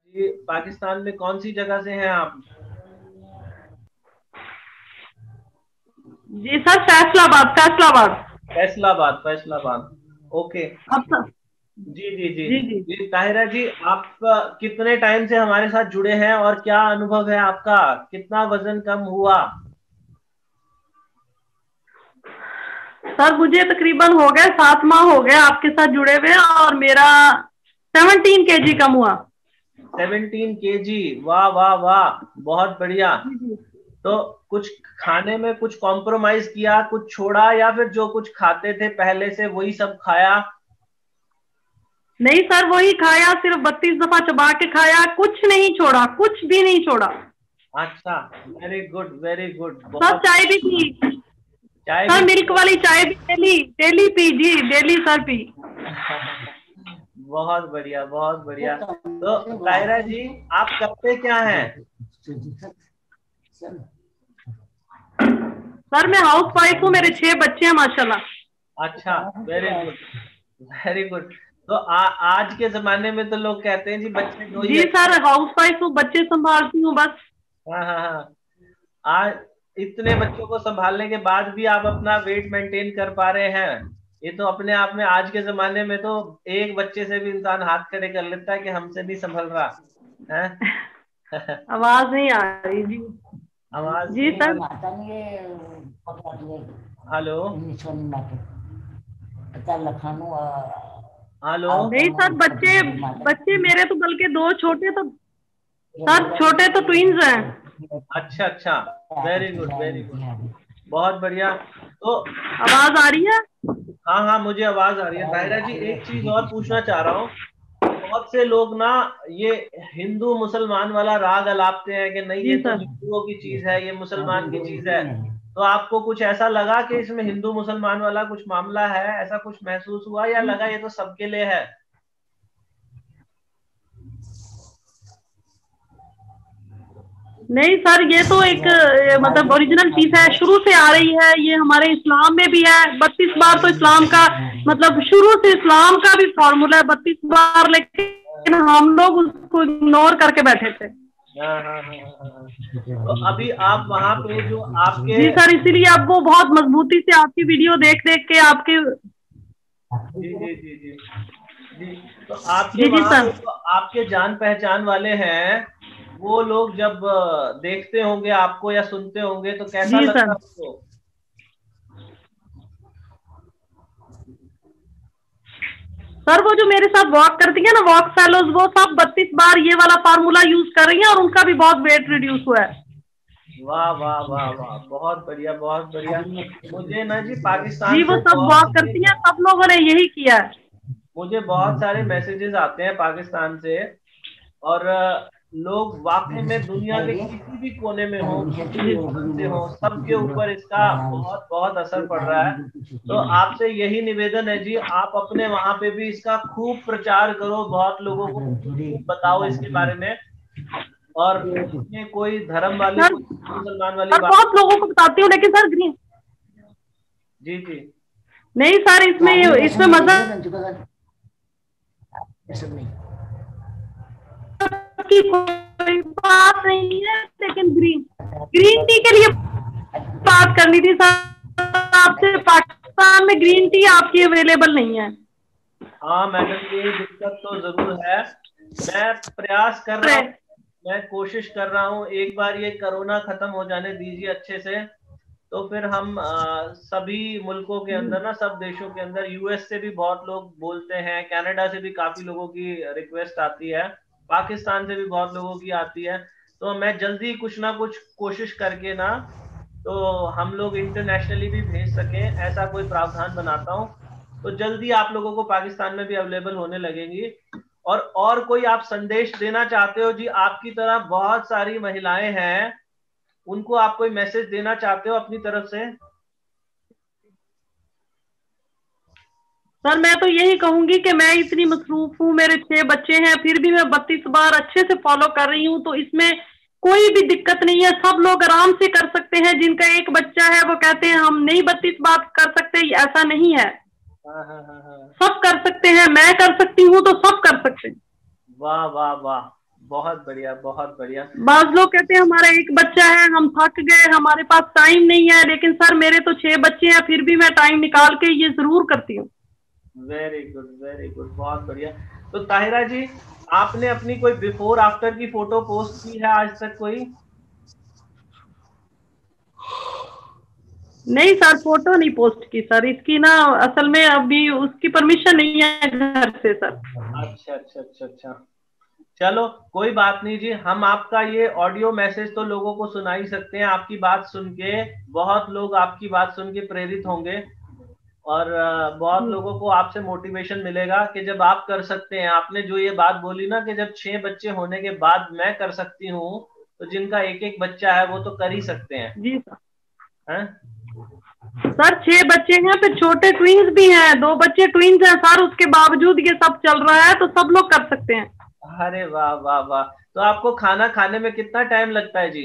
जी, पाकिस्तान में कौन सी जगह से हैं आप? जी सर, फैसलाबाद फैसलाबाद। फैसलाबाद, फैसलाबाद। ओके। अब सर। जी जी जी। जी जी। जी ताहिरा जी, आप कितने टाइम से हमारे साथ जुड़े हैं और क्या अनुभव है आपका? कितना वजन कम हुआ? सर मुझे तकरीबन हो गए 7 माह हो गए आपके साथ जुड़े हुए, और मेरा 17 kg कम हुआ। 17 kg, वाह वाह वाह, बहुत बढ़िया। जी जी। तो कुछ खाने में कुछ कॉम्प्रोमाइज किया, कुछ छोड़ा, या फिर जो कुछ खाते थे पहले से वही सब खाया? नहीं सर, वही खाया, सिर्फ 32 दफा चबा के खाया, कुछ नहीं छोड़ा, कुछ भी नहीं छोड़ा। अच्छा, very good very good, sir बहुत। चाय भी पी। चाय भी सर मिल्क पिए? वाली चाय भी डेली डेली पी जी, डेली सर पी। बहुत बढ़िया बहुत बढ़िया। तो ताहिरा जी, आप करते क्या हैं? सर मैं हाउस वाइफ हूँ, मेरे 6 बच्चे हैं माशाल्लाह। अच्छा, वेरी गुड वेरी गुड। तो आज के जमाने में तो लोग कहते हैं जी बच्चे दो ही जी अच्छे। सर, हाउस वाइफ हूँ, बच्चे संभालती हूँ बस। हाँ हाँ हाँ। आज इतने बच्चों को संभालने के बाद भी आप अपना वेट मेंटेन कर पा रहे हैं, ये तो अपने आप में, आज के जमाने में तो एक बच्चे से भी इंसान हाथ खड़े कर लेता है कि हमसे नहीं संभल रहा है। आवाज नहीं आ रही जी। आवाज जी नहीं आ सर। रही। हेलो। हेलो। नहीं सर, बच्चे बच्चे मेरे तो बल्कि दो छोटे तो, सर छोटे तो ट्विंस हैं। अच्छा अच्छा, वेरी गुड वेरी गुड, बहुत बढ़िया। तो आवाज आ रही है? हाँ हाँ, मुझे आवाज आ रही है। ताहिरा जी, एक चीज और पूछना चाह रहा हूँ। बहुत से लोग ना ये हिंदू मुसलमान वाला राग अलापते हैं कि नहीं, जी ये तो सर। हिंदुओं की चीज है, ये मुसलमान की चीज है। तो आपको कुछ ऐसा लगा कि इसमें हिंदू मुसलमान वाला कुछ मामला है, ऐसा कुछ महसूस हुआ, या लगा ये तो सबके लिए है? नहीं सर, ये तो एक मतलब ओरिजिनल चीज है, शुरू से आ रही है, ये हमारे इस्लाम में भी है। 32 बार तो इस्लाम का मतलब शुरू से इस्लाम का भी फॉर्मूला है 32 बार, लेकिन हम लोग उसको इग्नोर करके बैठे थे। हाँ हाँ हाँ हाँ हाँ। तो अभी आप वहां पे जो आपके, जी सर, इसीलिए अब वो बहुत मजबूती से आपकी वीडियो देख देख के आपके। जी जी जी जी जी, तो आपके जी जी वहां सर। पे जो आपके जान पहचान वाले हैं, वो लोग जब देखते होंगे आपको या सुनते होंगे तो कैसा जी लगता सर। है उनको? सर वो जो मेरे साथ वॉक करती है ना, वॉक फेलोज, वो सब 32 बार ये वाला फार्मूला यूज कर रही हैं और उनका भी बहुत वेट रिड्यूस हुआ है। वाह वाह वाह वाह, बहुत बढ़िया बहुत बढ़िया। मुझे ना जी जी पाकिस्तान वो से सब बहुत वॉक सारे, करती हैं, सब लोगों ने यही किया है। मुझे बहुत सारे मैसेजेस आते हैं पाकिस्तान से। और लोग वाकई में दुनिया के किसी भी कोने में हो, किसी भी वतन से हो, सबके ऊपर इसका बहुत बहुत असर पड़ रहा है। तो आपसे यही निवेदन है जी, आप अपने वहां पे भी इसका खूब प्रचार करो, बहुत लोगों को खूब खूब बताओ इसके बारे में। और इसमें कोई धर्म वाली, सर कोई मुसलमान वाली सर बात। बहुत लोगों को बताती हूँ, लेकिन सर ग्रीन। जी जी। नहीं सर, इसमें इसमें मजा की कोई बात नहीं है, लेकिन ग्रीन ग्रीन टी के लिए बात करनी थी सर आपसे। पाकिस्तान में ग्रीन टी आपकी अवेलेबल नहीं है। हाँ मैडम, ये दिक्कत तो जरूर है। मैं प्रयास कर रहा हूँ, मैं कोशिश कर रहा हूँ, एक बार ये कोरोना खत्म हो जाने दीजिए अच्छे से। तो फिर हम सभी मुल्कों के अंदर ना, सब देशों के अंदर, यूएस से भी बहुत लोग बोलते हैं, कनाडा से भी काफी लोगों की रिक्वेस्ट आती है, पाकिस्तान से भी बहुत लोगों की आती है। तो मैं जल्दी कुछ ना कुछ कोशिश करके ना, तो हम लोग इंटरनेशनली भी भेज सकें, ऐसा कोई प्रावधान बनाता हूँ। तो जल्दी आप लोगों को पाकिस्तान में भी अवेलेबल होने लगेंगी। और कोई आप संदेश देना चाहते हो जी? आपकी तरह बहुत सारी महिलाएं हैं, उनको आप कोई मैसेज देना चाहते हो अपनी तरफ से? सर मैं तो यही कहूंगी कि मैं इतनी मसरूफ हूँ, मेरे 6 बच्चे हैं, फिर भी मैं 32 बार अच्छे से फॉलो कर रही हूँ, तो इसमें कोई भी दिक्कत नहीं है। सब लोग आराम से कर सकते हैं। जिनका एक बच्चा है वो कहते हैं हम नहीं 32 बार कर सकते, ऐसा नहीं है। हाँ हाँ हाँ हाँ। सब कर सकते हैं, मैं कर सकती हूँ तो सब कर सकते हैं। वाह वाह वाह, बहुत बढ़िया, बहुत बढ़िया। बाज लोग कहते हैं हमारा एक बच्चा है, हम थक गए, हमारे पास टाइम नहीं है, लेकिन सर मेरे तो 6 बच्चे हैं, फिर भी मैं टाइम निकाल के ये जरूर करती हूँ। वेरी गुड, वेरी गुड, बहुत बढ़िया। तो ताहिरा जी, आपने अपनी कोई बिफोर आफ्टर की फोटो पोस्ट की है आज तक कोई? नहीं सर, फोटो नहीं पोस्ट की सर, इसकी ना असल में अभी उसकी परमिशन नहीं है घर से सर। अच्छा अच्छा अच्छा अच्छा, चलो कोई बात नहीं जी, हम आपका ये ऑडियो मैसेज तो लोगों को सुना ही सकते हैं। आपकी बात सुन के बहुत लोग आपकी बात सुन के प्रेरित होंगे, और बहुत लोगों को आपसे मोटिवेशन मिलेगा कि जब आप कर सकते हैं। आपने जो ये बात बोली ना कि जब 6 बच्चे होने के बाद मैं कर सकती हूँ, तो जिनका एक एक बच्चा है वो तो कर ही सकते हैं। जी सर। हैं? सर 6 बच्चे हैं, फिर छोटे ट्विंस भी हैं, 2 बच्चे ट्विंस हैं सर, उसके बावजूद ये सब चल रहा है, तो सब लोग कर सकते हैं। अरे वाह वाह वाह। तो आपको खाना खाने में कितना टाइम लगता है जी?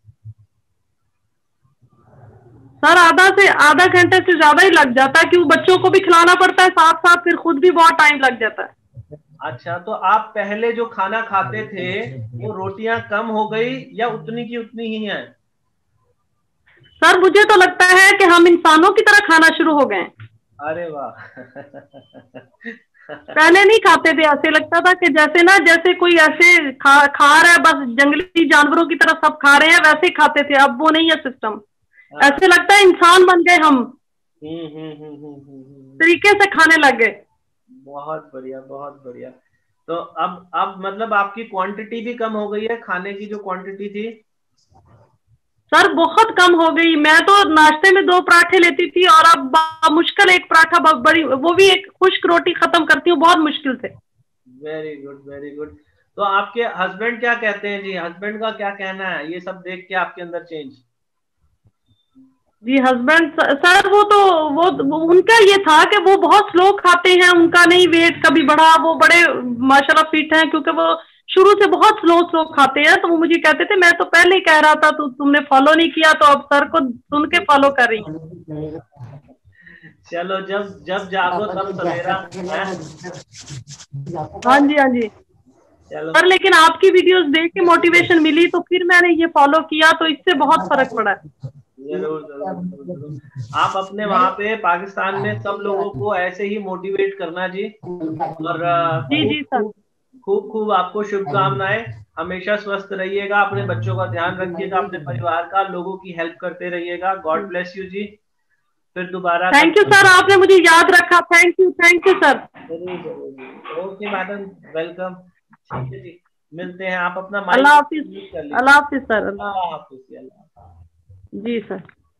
सर आधा घंटे से ज्यादा ही लग जाता है, क्योंकि बच्चों को भी खिलाना पड़ता है साथ साथ, फिर खुद भी बहुत टाइम लग जाता है। अच्छा, तो आप पहले जो खाना खाते थे वो रोटियां कम हो गई या उतनी की उतनी ही हैं? सर मुझे तो लगता है कि हम इंसानों की तरह खाना शुरू हो गए। अरे वाह। पहले नहीं खाते थे, ऐसे लगता था कि जैसे कोई ऐसे खा रहा है, बस जंगली जानवरों की तरह सब खा रहे हैं, वैसे ही खाते थे। अब वो नहीं है सिस्टम, ऐसे लगता है इंसान बन गए हम, तरीके से खाने लग गए। बहुत बढ़िया, बहुत बढ़िया। तो अब मतलब आपकी क्वांटिटी भी कम हो गई है, खाने की जो क्वांटिटी थी? सर बहुत कम हो गई, मैं तो नाश्ते में 2 पराठे लेती थी, और अब मुश्किल एक पराठा, बड़ी वो भी एक खुश्क रोटी खत्म करती हूँ बहुत मुश्किल से। Very good, very good. तो आपके हस्बैंड क्या कहते हैं जी? हस्बैंड का क्या कहना है ये सब देख के आपके अंदर चेंज? जी हस्बैंड सर, वो उनका ये था कि वो बहुत स्लो खाते हैं, उनका नहीं वेट कभी बढ़ा, वो बड़े माशाल्लाह फिट हैं, क्योंकि वो शुरू से बहुत स्लो स्लो खाते हैं। तो वो मुझे कहते थे मैं तो पहले ही कह रहा था, तो तुमने फॉलो नहीं किया, तो अब सर को सुन के फॉलो कर रही हूँ। चलो, जब जब जागो तब सवेरा है। हाँ जी, हाँ जी चलो, सर, लेकिन आपकी वीडियोस देख के मोटिवेशन मिली, तो फिर मैंने ये फॉलो किया, तो इससे बहुत फर्क पड़ा है। जरूर जरूर जरूर जरूर। आप अपने वहां पे पाकिस्तान में सब लोगों को ऐसे ही मोटिवेट करना जी। और जी जी सर। खूब खूब आपको शुभकामनाएं। हमेशा स्वस्थ रहिएगा, अपने बच्चों का ध्यान रखिएगा, अपने परिवार का, लोगों की हेल्प करते रहिएगा। गॉड ब्लेस यू जी। फिर दोबारा थैंक यू सर, आपने मुझे याद रखा, थैंक यू सर। जरूर जरूर जी। Okay madam, welcome. ठीक है जी, मिलते हैं। आप अपना माइक अल्लाह हाफिज। म्यूट कर अल्लाह लीजिए। हाफिज सर। अल्लाह हाफिज, अल्लाह हाफिज। जी सर।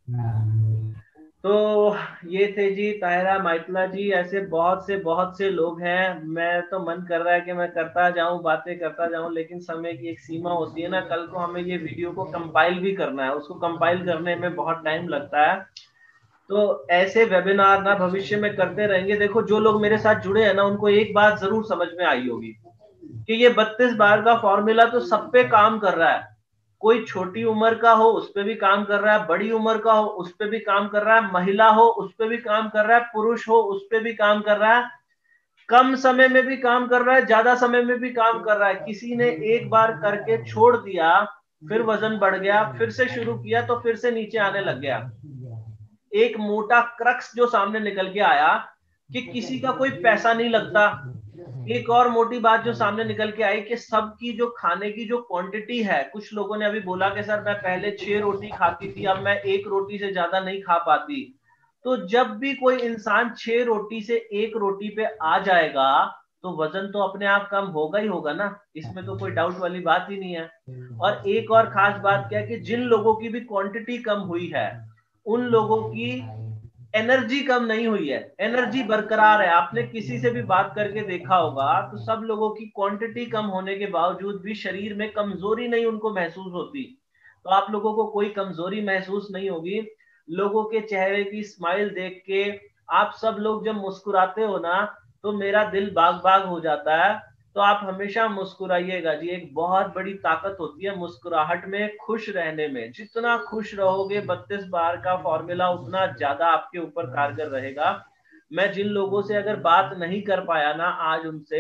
तो ये थे जी ताहिरा माइतला जी। ऐसे बहुत से लोग हैं। मैं तो मन कर रहा है कि मैं करता जाऊं, बातें करता जाऊं, लेकिन समय की एक सीमा होती है ना। कल को हमें ये वीडियो को कंपाइल भी करना है, उसको कंपाइल करने में बहुत टाइम लगता है। तो ऐसे वेबिनार ना भविष्य में करते रहेंगे। देखो, जो लोग मेरे साथ जुड़े हैं ना, उनको एक बात जरूर समझ में आई होगी कि ये 32 बार का फॉर्मूला तो सब पे काम कर रहा है। कोई छोटी उम्र का हो उस पे भी काम कर रहा है, बड़ी उम्र का हो उस पे भी काम कर रहा है, महिला हो उस पे भी काम कर रहा है, पुरुष हो उस पे भी काम कर रहा है, कम समय में भी काम कर रहा है, ज्यादा समय में भी काम कर रहा है। किसी ने एक बार करके छोड़ दिया, फिर वजन बढ़ गया, फिर से शुरू किया तो फिर से नीचे आने लग गया। एक मोटा क्रक्स जो सामने निकल के आया कि किसी का कोई पैसा नहीं लगता। एक और मोटी बात जो सामने निकल के आई कि सबकी जो खाने की जो क्वांटिटी है, कुछ लोगों ने अभी बोला कि सर मैं पहले 6 रोटी खाती थी, अब मैं 1 रोटी से ज्यादा नहीं खा पाती। तो जब भी कोई इंसान 6 रोटी से 1 रोटी पे आ जाएगा, तो वजन तो अपने आप कम होगा ही होगा ना। इसमें तो कोई डाउट वाली बात ही नहीं है। और एक और खास बात क्या है कि जिन लोगों की भी क्वांटिटी कम हुई है, उन लोगों की एनर्जी कम नहीं हुई है, एनर्जी बरकरार है। आपने किसी से भी बात करके देखा होगा तो सब लोगों की क्वांटिटी कम होने के बावजूद भी शरीर में कमजोरी नहीं उनको महसूस होती। तो आप लोगों को कोई कमजोरी महसूस नहीं होगी। लोगों के चेहरे की स्माइल देख के, आप सब लोग जब मुस्कुराते हो ना, तो मेरा दिल बाग बाग हो जाता है। तो आप हमेशा मुस्कुराइएगा जी, एक बहुत बड़ी ताकत होती है मुस्कुराहट में, खुश रहने में। जितना खुश रहोगे, 32 बार का फॉर्मूला उतना ज्यादा आपके ऊपर कारगर रहेगा। मैं जिन लोगों से अगर बात नहीं कर पाया ना आज, उनसे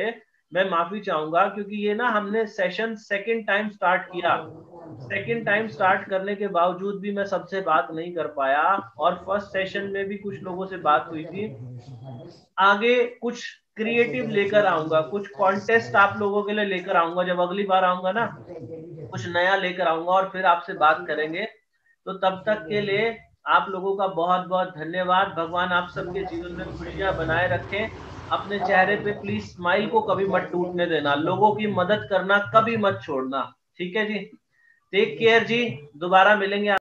मैं माफी चाहूंगा, क्योंकि ये ना हमने सेशन सेकंड टाइम स्टार्ट किया, सेकंड टाइम स्टार्ट करने के बावजूद भी मैं सबसे बात नहीं कर पाया, और फर्स्ट सेशन में भी कुछ लोगों से बात हुई थी। आगे कुछ क्रिएटिव लेकर आऊंगा, कुछ कॉन्टेस्ट आप लोगों के लिए लेकर आऊंगा, जब अगली बार आऊंगा ना कुछ नया लेकर आऊंगा और फिर आपसे बात करेंगे। तो तब तक के लिए आप लोगों का बहुत बहुत धन्यवाद। भगवान आप सबके जीवन में खुशियां बनाए रखें। अपने चेहरे पे प्लीज स्माइल को कभी मत टूटने देना, लोगों की मदद करना कभी मत छोड़ना, ठीक है जी। टेक केयर जी, दोबारा मिलेंगे।